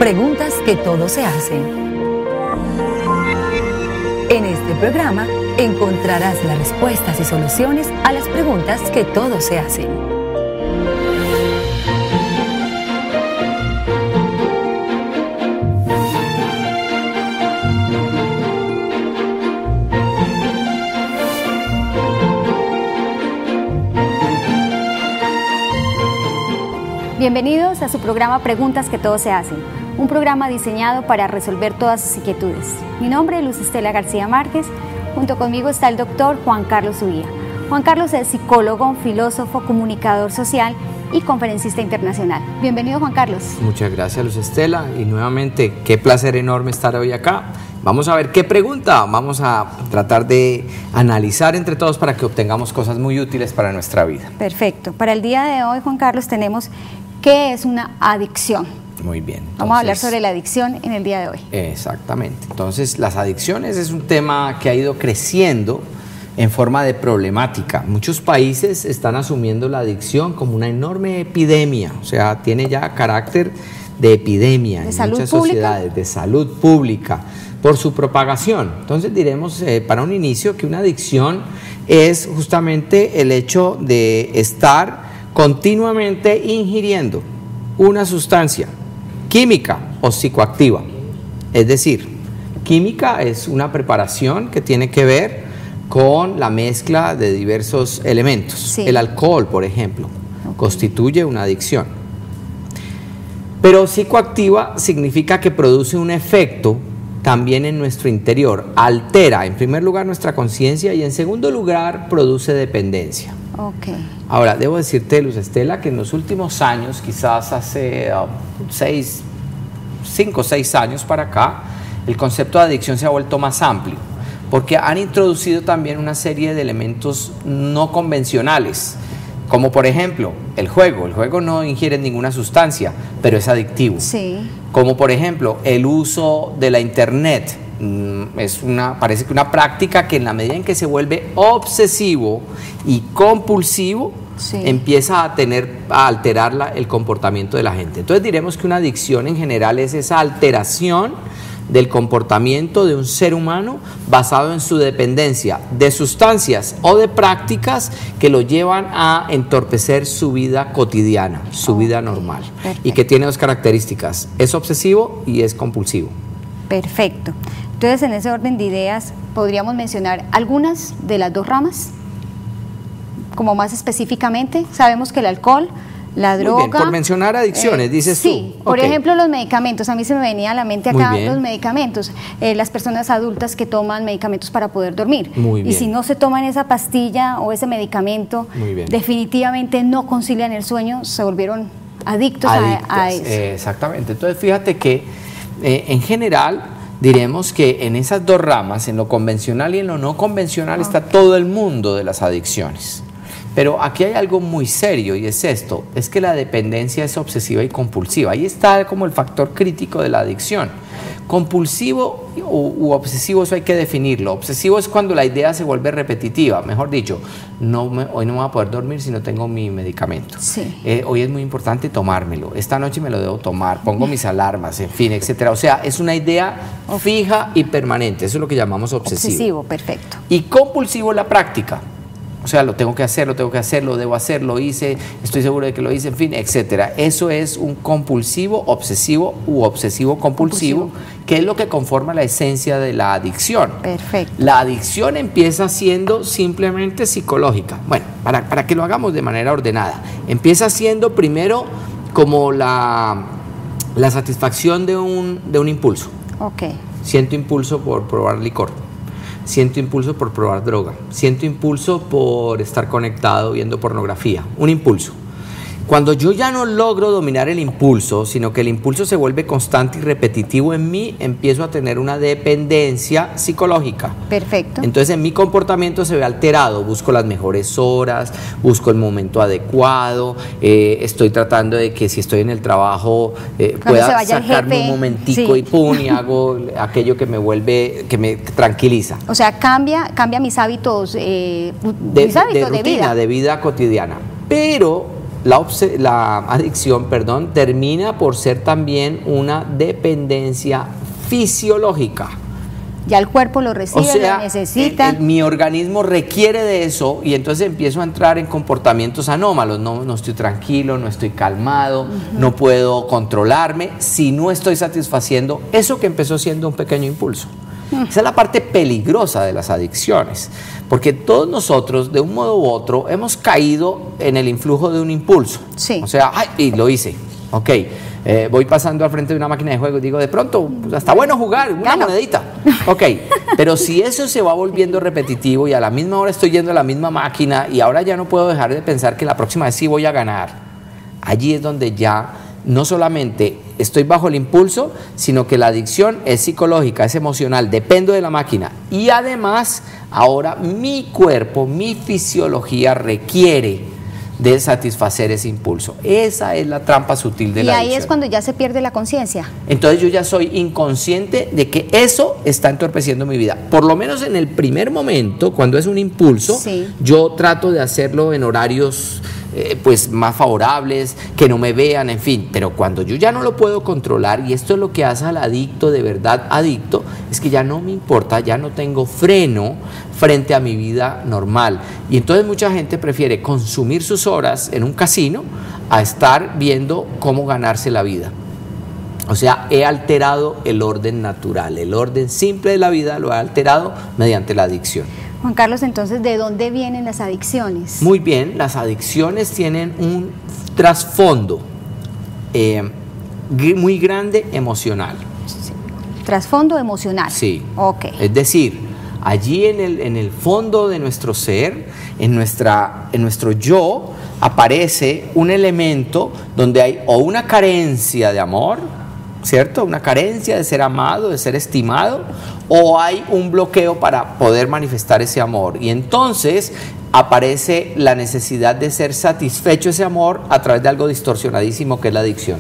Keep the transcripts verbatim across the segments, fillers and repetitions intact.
Preguntas que todos se hacen. En este programa encontrarás las respuestas y soluciones a las preguntas que todos se hacen. Bienvenidos a su programa Preguntas que todos se hacen, un programa diseñado para resolver todas sus inquietudes. Mi nombre es Luz Estela García Márquez, junto conmigo está el doctor Juan Carlos Uría. Juan Carlos es psicólogo, filósofo, comunicador social y conferencista internacional. Bienvenido, Juan Carlos. Muchas gracias, Luz Estela, y nuevamente qué placer enorme estar hoy acá. Vamos a ver qué pregunta, vamos a tratar de analizar entre todos para que obtengamos cosas muy útiles para nuestra vida. Perfecto. Para el día de hoy, Juan Carlos, tenemos ¿qué es una adicción? Muy bien. Entonces, vamos a hablar sobre la adicción en el día de hoy. Exactamente. Entonces, las adicciones es un tema que ha ido creciendo en forma de problemática. Muchos países están asumiendo la adicción como una enorme epidemia, o sea, tiene ya carácter de epidemia ¿De en salud muchas pública? sociedades, de salud pública, por su propagación. Entonces diremos eh, para un inicio que una adicción es justamente el hecho de estar continuamente ingiriendo una sustancia química o psicoactiva. Es decir, química es una preparación que tiene que ver con la mezcla de diversos elementos. Sí. El alcohol, por ejemplo, Okay. constituye una adicción. Pero psicoactiva significa que produce un efecto también en nuestro interior, altera en primer lugar nuestra conciencia y en segundo lugar produce dependencia. Ok. Ahora, debo decirte, Luz Estela, que en los últimos años, quizás hace uh, seis, cinco o seis años para acá, el concepto de adicción se ha vuelto más amplio, porque han introducido también una serie de elementos no convencionales, como por ejemplo el juego. El juego no ingiere ninguna sustancia, pero es adictivo. Sí. Como por ejemplo el uso de la internet. Es una, parece que una práctica que en la medida en que se vuelve obsesivo y compulsivo, Sí. empieza a tener, a alterar la, el comportamiento de la gente. Entonces diremos que una adicción en general es esa alteración del comportamiento de un ser humano basado en su dependencia de sustancias o de prácticas que lo llevan a entorpecer su vida cotidiana, su Ok, vida normal. perfecto. Y que tiene dos características: es obsesivo y es compulsivo. Perfecto. Entonces, en ese orden de ideas, podríamos mencionar algunas de las dos ramas, como más específicamente. Sabemos que el alcohol, la Muy droga... bien, por mencionar adicciones, eh, dices sí, tú. por Ok. ejemplo, los medicamentos. A mí se me venía a la mente Muy acá bien. los medicamentos. Eh, las personas adultas que toman medicamentos para poder dormir. Muy Y bien. si no se toman esa pastilla o ese medicamento, Muy bien. definitivamente no concilian el sueño, se volvieron adictos a- Adictas, a, eso. eh, exactamente. Entonces fíjate que eh, en general diremos que en esas dos ramas, en lo convencional y en lo no convencional, está todo el mundo de las adicciones. Pero aquí hay algo muy serio y es esto, es que la dependencia es obsesiva y compulsiva. Ahí está como el factor crítico de la adicción. Compulsivo u, u obsesivo, eso hay que definirlo. Obsesivo es cuando la idea se vuelve repetitiva. Mejor dicho, no me, hoy no me voy a poder dormir si no tengo mi medicamento. Sí. Eh, hoy es muy importante tomármelo. Esta noche me lo debo tomar. Pongo mis alarmas, en fin, etcétera. O sea, es una idea fija y permanente. Eso es lo que llamamos obsesivo. Obsesivo, perfecto. Y compulsivo la práctica. O sea, lo tengo que hacer, lo tengo que hacer, lo debo hacer, lo hice, estoy seguro de que lo hice, en fin, etcétera. Eso es un compulsivo, obsesivo u obsesivo compulsivo, Compulsivo. que es lo que conforma la esencia de la adicción. Perfecto. La adicción empieza siendo simplemente psicológica. Bueno, para, para que lo hagamos de manera ordenada. Empieza siendo primero como la, la satisfacción de un, de un impulso. Ok. Siento impulso por probar licor. Siento impulso por probar droga. Siento impulso por estar conectado viendo pornografía. Un impulso. Cuando yo ya no logro dominar el impulso, sino que el impulso se vuelve constante y repetitivo en mí, empiezo a tener una dependencia psicológica. Perfecto. Entonces en mi comportamiento se ve alterado, busco las mejores horas, busco el momento adecuado, eh, estoy tratando de que si estoy en el trabajo eh, Cuando se pueda vaya el sacarme jefe, un momentico sí. y pum, y hago aquello que me vuelve, que me tranquiliza. O sea, cambia, cambia mis hábitos, eh, De, mis hábitos de de, rutina, vida. de vida cotidiana. Pero la, la adicción, perdón, termina por ser también una dependencia fisiológica. Ya el cuerpo lo recibe, o sea, lo necesita. El, el, mi organismo requiere de eso y entonces empiezo a entrar en comportamientos anómalos. No, no estoy tranquilo, no estoy calmado, uh-huh. no puedo controlarme si no estoy satisfaciendo eso que empezó siendo un pequeño impulso. Uh-huh. Esa es la parte peligrosa de las adicciones, porque todos nosotros, de un modo u otro, hemos caído en el influjo de un impulso. Sí. O sea, ay, y lo hice, ok. Eh, voy pasando al frente de una máquina de juego y digo, de pronto, pues, está bueno jugar, una Gano. monedita. Ok, pero si eso se va volviendo repetitivo y a la misma hora estoy yendo a la misma máquina y ahora ya no puedo dejar de pensar que la próxima vez sí voy a ganar, allí es donde ya no solamente estoy bajo el impulso, sino que la adicción es psicológica, es emocional, dependo de la máquina y además ahora mi cuerpo, mi fisiología requiere de satisfacer ese impulso. Esa es la trampa sutil de la adicción. Y ahí es cuando ya se pierde la conciencia. Entonces yo ya soy inconsciente de que eso está entorpeciendo mi vida. Por lo menos en el primer momento, cuando es un impulso, sí. yo trato de hacerlo en horarios eh, pues más favorables, que no me vean, en fin. Pero cuando yo ya no lo puedo controlar, y esto es lo que hace al adicto de verdad adicto, es que ya no me importa, ya no tengo freno frente a mi vida normal. Y entonces mucha gente prefiere consumir sus horas en un casino a estar viendo cómo ganarse la vida. O sea, he alterado el orden natural, el orden simple de la vida lo he alterado mediante la adicción. Juan Carlos, entonces, ¿de dónde vienen las adicciones? Muy bien, las adicciones tienen un trasfondo eh, muy grande emocional. Sí. Trasfondo emocional. Sí. Ok. Es decir, allí en el, en el fondo de nuestro ser, en, nuestra, en nuestro yo, aparece un elemento donde hay o una carencia de amor, ¿cierto? Una carencia de ser amado, de ser estimado, o hay un bloqueo para poder manifestar ese amor. Y entonces aparece la necesidad de ser satisfecho ese amor a través de algo distorsionadísimo que es la adicción.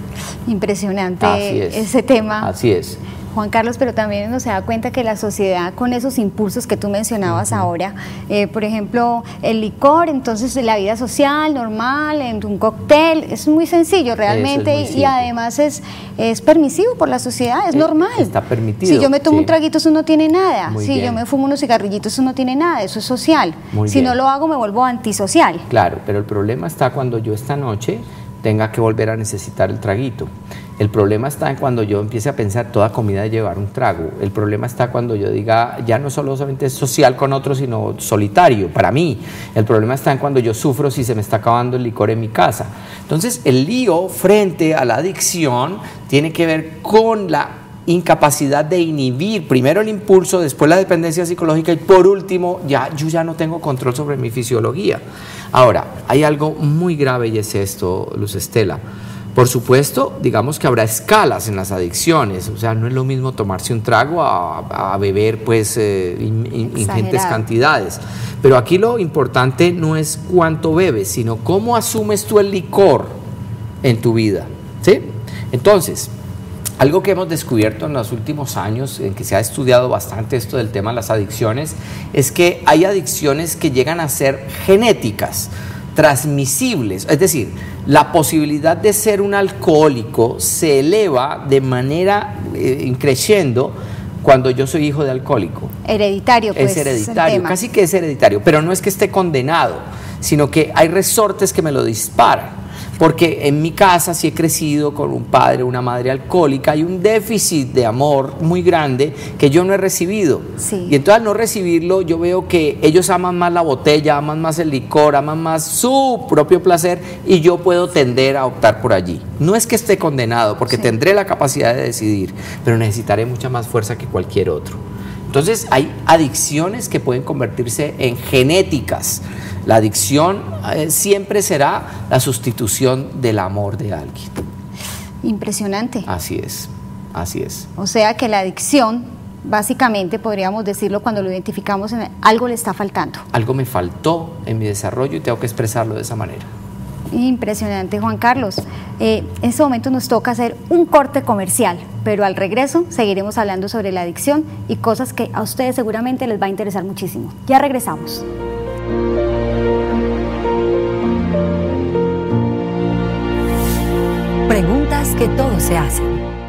Impresionante ese tema. Así es. Juan Carlos, pero también uno se da cuenta que la sociedad con esos impulsos que tú mencionabas uh-huh. ahora, eh, por ejemplo, el licor, entonces la vida social, normal, en un cóctel, es muy sencillo realmente es muy y, y además es, es permisivo por la sociedad, es eh, normal. Está permitido. Si yo me tomo sí. un traguito, eso no tiene nada. Muy si bien. yo me fumo unos cigarrillitos, eso no tiene nada, eso es social. Muy si bien. no lo hago, me vuelvo antisocial. Claro, pero el problema está cuando yo esta noche tenga que volver a necesitar el traguito. El problema está en cuando yo empiece a pensar toda comida de llevar un trago. El problema está cuando yo diga, ya no solamente es social con otros, sino solitario, para mí. El problema está en cuando yo sufro si se me está acabando el licor en mi casa. Entonces, el lío frente a la adicción tiene que ver con la incapacidad de inhibir primero el impulso, después la dependencia psicológica y por último, ya, yo ya no tengo control sobre mi fisiología. Ahora, hay algo muy grave y es esto, Luz Estela. Por supuesto, digamos que habrá escalas en las adicciones, o sea, no es lo mismo tomarse un trago a, a beber pues eh, in, in, ingentes cantidades. Pero aquí lo importante no es cuánto bebes, sino cómo asumes tú el licor en tu vida, ¿sí? Entonces, algo que hemos descubierto en los últimos años, en que se ha estudiado bastante esto del tema de las adicciones, es que hay adicciones que llegan a ser genéticas, transmisibles, es decir, la posibilidad de ser un alcohólico se eleva de manera eh, creciendo cuando yo soy hijo de alcohólico. Hereditario, pues. Es hereditario, casi que es hereditario, pero no es que esté condenado, sino que hay resortes que me lo disparan. Porque en mi casa sí he crecido con un padre, una madre alcohólica, hay un déficit de amor muy grande que yo no he recibido. Sí. Y entonces al no recibirlo yo veo que ellos aman más la botella, aman más el licor, aman más su propio placer y yo puedo tender a optar por allí. No es que esté condenado, porque sí. tendré la capacidad de decidir, pero necesitaré mucha más fuerza que cualquier otro. Entonces hay adicciones que pueden convertirse en genéticas. La adicción eh, siempre será la sustitución del amor de alguien. Impresionante. Así es, así es. O sea que la adicción, básicamente podríamos decirlo cuando lo identificamos, en algo le está faltando. Algo me faltó en mi desarrollo y tengo que expresarlo de esa manera. Impresionante, Juan Carlos. Eh, en este momento nos toca hacer un corte comercial, pero al regreso seguiremos hablando sobre la adicción y cosas que a ustedes seguramente les va a interesar muchísimo. Ya regresamos. preguntas que todos se hacen.